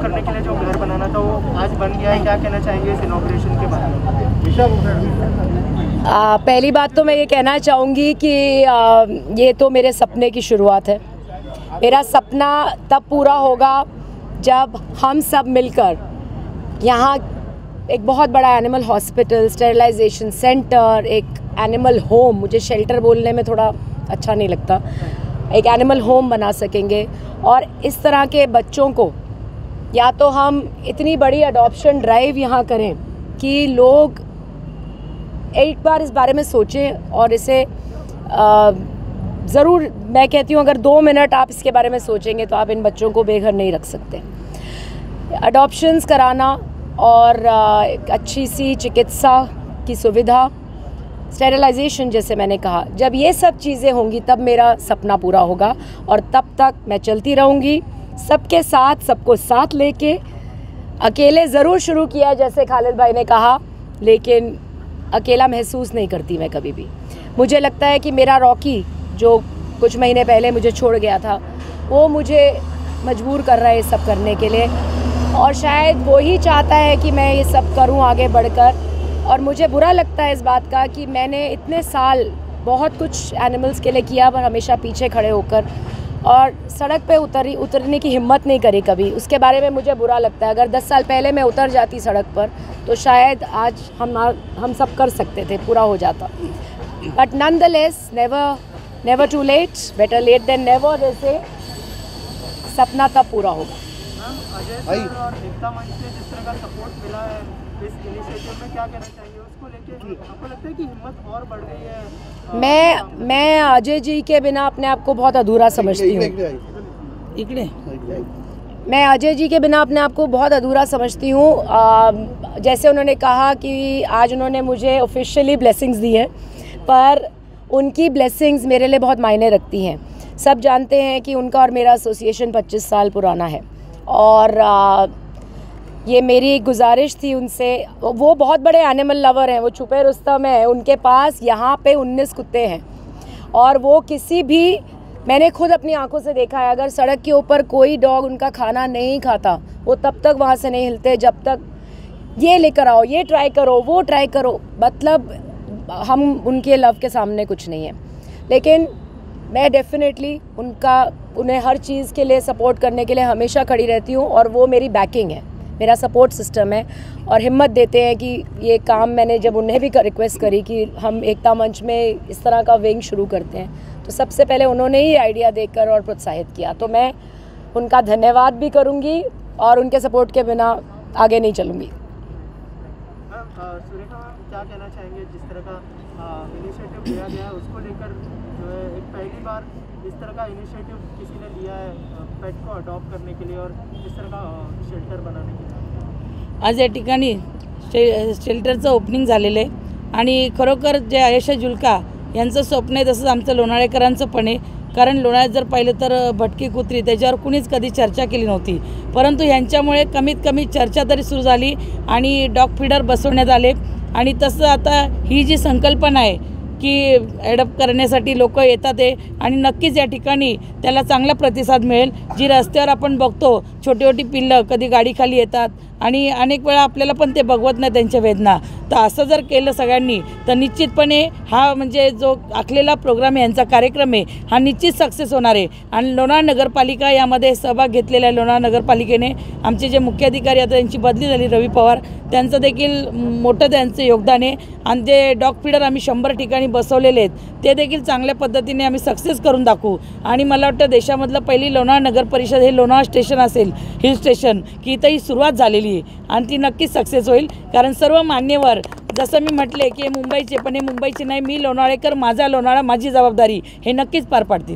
Adopt करने के लिए जो घर बनाना था वो आज बन गया है, क्या कहना चाहेंगे इस इनॉग्रेशन के बारे में? पहली बात तो मैं ये कहना चाहूँगी कि ये तो मेरे सपने की शुरुआत है। मेरा सपना तब पूरा होगा जब हम सब मिलकर यहाँ एक बहुत बड़ा एनिमल हॉस्पिटल, स्टेरिलाइजेशन सेंटर, एक एनिमल होम, मुझे शेल्टर बोलने में थोड़ा अच्छा नहीं लगता, एक एनिमल होम बना सकेंगे। और इस तरह के बच्चों को या तो हम इतनी बड़ी अडॉप्शन ड्राइव यहाँ करें कि लोग एक बार इस बारे में सोचें और इसे ज़रूर, मैं कहती हूँ अगर 2 मिनट आप इसके बारे में सोचेंगे तो आप इन बच्चों को बेघर नहीं रख सकते। अडॉप्शंस कराना और अच्छी सी चिकित्सा की सुविधा, स्टेरिलाइजेशन जैसे मैंने कहा, जब ये सब चीज़ें होंगी तब मेरा सपना पूरा होगा। और तब तक मैं चलती रहूँगी सबके साथ, सबको साथ लेके। अकेले ज़रूर शुरू किया जैसे खालिद भाई ने कहा, लेकिन अकेला महसूस नहीं करती मैं कभी भी। मुझे लगता है कि मेरा रॉकी जो कुछ महीने पहले मुझे छोड़ गया था, वो मुझे मजबूर कर रहा है ये सब करने के लिए, और शायद वो ही चाहता है कि मैं ये सब करूं आगे बढ़कर। और मुझे बुरा लगता है इस बात का कि मैंने इतने साल बहुत कुछ एनिमल्स के लिए किया, पर हमेशा पीछे खड़े होकर और सड़क पे उतरने की हिम्मत नहीं करी कभी। उसके बारे में मुझे बुरा लगता है। अगर 10 साल पहले मैं उतर जाती सड़क पर तो शायद आज हम सब कर सकते थे, पूरा हो जाता। But nonetheless never too late, better late than never. जैसे सपना तब पूरा होगा। अजय सर और एकता मंच से जिस तरह का सपोर्ट मिला है इस इनिशिएटिव में, क्या कहना चाहिए उसको लेके? आपको लगता है कि हिम्मत और बढ़ गई है? मैं अजय जी के बिना अपने आप को बहुत अधूरा समझती हूँ। मैं अजय जी के बिना अपने आप को बहुत अधूरा समझती हूँ। जैसे उन्होंने कहा कि आज उन्होंने मुझे ऑफिशियली ब्लेसिंग्स दी है, पर उनकी ब्लेसिंग्स मेरे लिए बहुत मायने रखती हैं। सब जानते हैं कि उनका और मेरा एसोसिएशन 25 साल पुराना है, और ये मेरी गुजारिश थी उनसे। वो बहुत बड़े एनिमल लवर हैं, वो छुपे रुस्तम है, उनके पास यहाँ पे 19 कुत्ते हैं, और वो किसी भी, मैंने खुद अपनी आंखों से देखा है, अगर सड़क के ऊपर कोई डॉग उनका खाना नहीं खाता, वो तब तक वहाँ से नहीं हिलते जब तक ये लेकर आओ, ये ट्राई करो, वो ट्राई करो। मतलब हम उनके लव के सामने कुछ नहीं है। लेकिन मैं डेफिनेटली उन्हें हर चीज़ के लिए सपोर्ट करने के लिए हमेशा खड़ी रहती हूँ, और वो मेरी बैकिंग है, मेरा सपोर्ट सिस्टम है। और हिम्मत देते हैं कि ये काम, मैंने जब उन्हें भी रिक्वेस्ट करी कि हम एकता मंच में इस तरह का विंग शुरू करते हैं, तो सबसे पहले उन्होंने ही आइडिया देकर और प्रोत्साहित किया। तो मैं उनका धन्यवाद भी करूँगी और उनके सपोर्ट के बिना आगे नहीं चलूँगी। सुरेखा मैम, क्या कहना चाहेंगे जिस तरह का इनिशिएटिव लिया गया है उसको लेकर? जो है एक पहली बार इस तरह का इनिशिएटिव किसी ने लिया है पेट को अडॉप्ट करने के लिए और इस तरह का शेल्टर बनाने के लिए। आज या ठिकाणी शेल्टरचं ओपनिंग झालेलं आहे, आणि खरोखर जे आयशा जुल्का यांचं स्वप्न आहे तसंच आमचं लोणाळेकरांचं पण आहे। कारण लोणाळ्यात जर पाहिलं तर भटकी कुत्री त्याच्यावर कुणीच कधी चर्चा केली नव्हती, परंतु यांच्यामुळे कमीत कमी चर्चा तरी सुरू झाली आणि डॉग फीडर बसवण्यात आले। आणि तसं आता ही जी संकल्पना आहे की ॲडॉप्ट करण्यासाठी लोक येतात आहे, आणि नक्कीच या ठिकाणी त्याला चांगला प्रतिसाद मिळेल। जी रस्त्यावर आपण बघतो छोटी छोटी पिल्लं कधी गाडीखाली येतात आणि अनेक वेळा आपल्याला पण ते बघवत नाही त्यांच्या वेदना, तर असं जर केलं सगळ्यांनी तर निश्चितपणे हा म्हणजे जो आखलेला प्रोग्राम आहे, यांचा कार्यक्रम आहे, हा निश्चित सक्सेस होणार आहे। आणि लोणावळा नगरपालिका यामध्ये सहभाग घेतलेला आहे। लोणावळा नगरपालिकेने आमचे जे मुख्य अधिकारी आता त्यांची बदली झाली, रवी पवार, त्यांचं देखील मोठं त्यांचं योगदान आहे। आणि जे डॉग फीडर आम्ही 100 ठिकाणी बसवलेले आहेत ते देखील चांगल्या पद्धतीने आम्ही सक्सेस करून दाखवू। आणि मला वाटतं देशामधलं पहिली लोणावळा नगर परिषद हे लोणावळा स्टेशन असेल, हिल स्टेशन, की इथं ही सुरुवात झालेली आहे आणि ती नक्कीच सक्सेस होईल। कारण सर्व मान्यवर, जसं मी म्हटले की मुंबईचे, पण हे मुंबईचे नाही, मी लोणावळेकर, माझा लोणावळा, माझी जबाबदारी, हे नक्कीच पार पाडतील।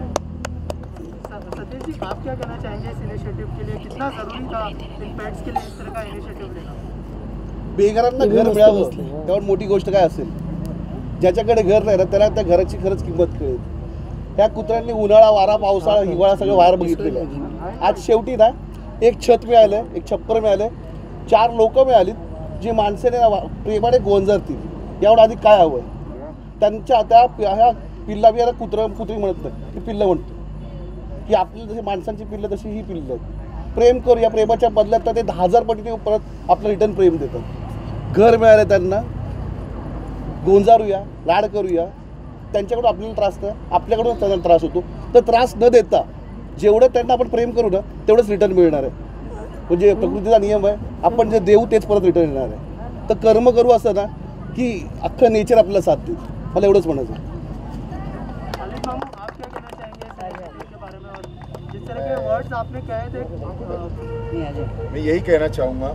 सतीश जी, आप क्या कहना चाहेंगे इस इनिशिएटिव के लिए? कितना जरूरी था इन पेट्स के लिए इस तरह का इनिशिएटिव लेना? बेघरांना घर मिळावं त्यावर मोठी गोष्ट काय असेल? ज्याच्याकडे घर नाही ना त्याला त्या घराची खरंच किंमत कळेल। त्या कुत्र्यांनी उन्हाळा, वारा, पावसाळा, हिवाळा सगळं वार बघितलेलं आहे। आज शेवटी ना एक छत मिळालं, एक छप्पर मिळालं, 4 लोक मिळाली जी माणसाने प्रेमाने गोंजरतील। यावर आधी काय हवं? त्यांच्या त्या ह्या पिल्ला बी कुत्री म्हणत नाही, ती पिल्लं म्हणतो की आपली जशी माणसांची पिल्लं तशी ही पिल्लं आहेत। प्रेम करू, या प्रेमाच्या बदल्यात ते 10,000 पटीने परत आपलं रिटर्न प्रेम देतात. घर मिळालं त्यांना, गोंजारूया, लाड करूया, त्यांच्याकडून आपल्याला त्रास नाही, आपल्याकडून त्यांना त्रास होतो. तर त्रास न देता जेवढं त्यांना आपण प्रेम करू ना तेवढंच रिटर्न मिळणार आहे. म्हणजे प्रकृतीचा नियम आहे, आपण जे देऊ तेच परत रिटर्न येणार आहे. तर कर्म करू असं ना की अख्खं नेचर आपल्याला साथ देईल. मला एवढंच म्हणायचं. खालिद मामू, आप क्या कहना चाहेंगे इस initiative के बारे में और जिस तरह के वर्ड्स आपने कहे थे? मैं यही कहना चाहूँगा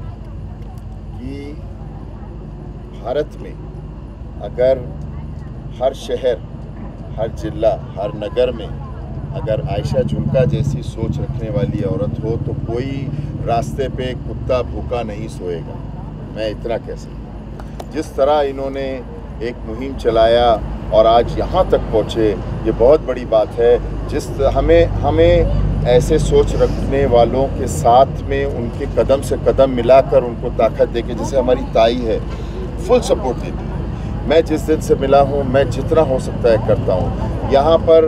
कि भारत में अगर हर शहर, हर जिला, हर नगर में अगर आयशा जुल्का जैसी सोच रखने वाली औरत हो तो कोई रास्ते पे कुत्ता भूखा नहीं सोएगा. मैं इतना कह सकता. जिस तरह इन्होंने एक मुहिम चलाया और आज यहाँ तक पहुँचे, ये बहुत बड़ी बात है. हमें ऐसे सोच रखने वालों के साथ में उनके कदम से कदम मिलाकर उनको ताकत देके, जैसे हमारी ताई है, फुल सपोर्ट देती है. मैं जिस दिन से मिला हूँ, मैं जितना हो सकता है करता हूँ. यहाँ पर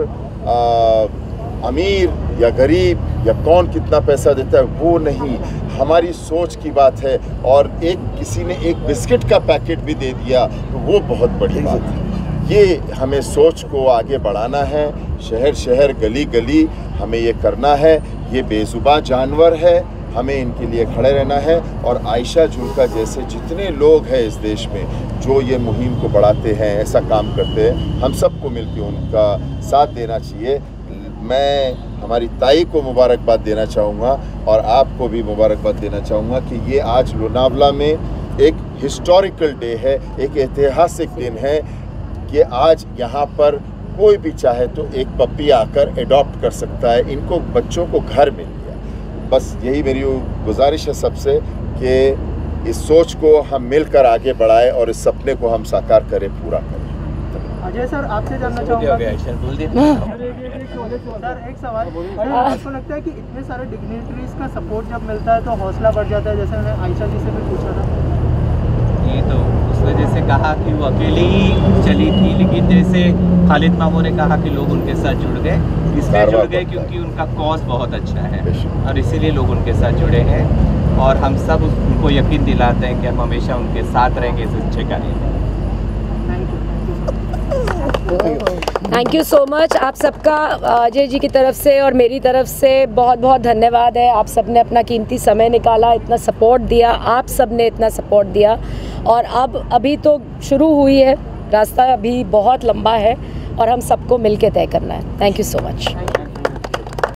अमीर या गरीब या कौन कितना पैसा देता है वो नहीं, हमारी सोच की बात है. और किसी ने एक बिस्किट का पैकेट भी दे दिया तो वो बहुत बड़ी बात है. ये हमें सोच को आगे बढ़ाना है. शहर शहर, गली गली हमें ये करना है. ये बेजुबान जानवर है, हमें इनके लिए खड़े रहना है. और आयशा जुल्का जैसे जितने लोग हैं इस देश में जो ये मुहिम को बढ़ाते हैं, ऐसा काम करते हैं, हम सबको मिलकर उनका साथ देना चाहिए. मैं हमारी ताई को मुबारकबाद देना चाहूँगा और आपको भी मुबारकबाद देना चाहूँगा कि ये आज लोनावला में एक हिस्टोरिकल डे है, एक ऐतिहासिक दिन है कि आज यहाँ पर कोई भी चाहे तो एक पप्पी आकर एडॉप्ट कर सकता है. इनको बच्चों को घर मिल गया. बस यही मेरी गुजारिश है सबसे कि इस सोच को हम मिलकर आगे बढ़ाएं और इस सपने को हम साकार करें, पूरा करें. अजय सर, आपसे जानना चाहूँगा सर, एक सवाल. आपको लगता है कि इतने सारे डिग्निटरीज का सपोर्ट जब मिलता है तो हौसला बढ़ जाता है? जैसे मैंने आयशा जी से भी पूछा था. ये तो उस वजह से कहा कि वो अकेली ही चली थी, लेकिन जैसे खालिद मामू ने कहा कि लोग उनके साथ जुड़ गए, इसलिए जुड़ गए क्योंकि उनका कॉज बहुत अच्छा है और इसीलिए लोग उनके साथ जुड़े हैं. और हम सब उनको यकीन दिलाते हैं कि हम हमेशा उनके साथ रहेंगे इस अच्छे कार्य में. Thank you so much. आप सबका अजय जी की तरफ से और मेरी तरफ से बहुत बहुत धन्यवाद है. आप सब ने अपना कीमती समय निकाला, इतना सपोर्ट दिया, आप सब ने इतना सपोर्ट दिया. और अभी तो शुरू हुई है, रास्ता अभी बहुत लंबा है और हम सबको मिलके तय करना है. Thank you so much.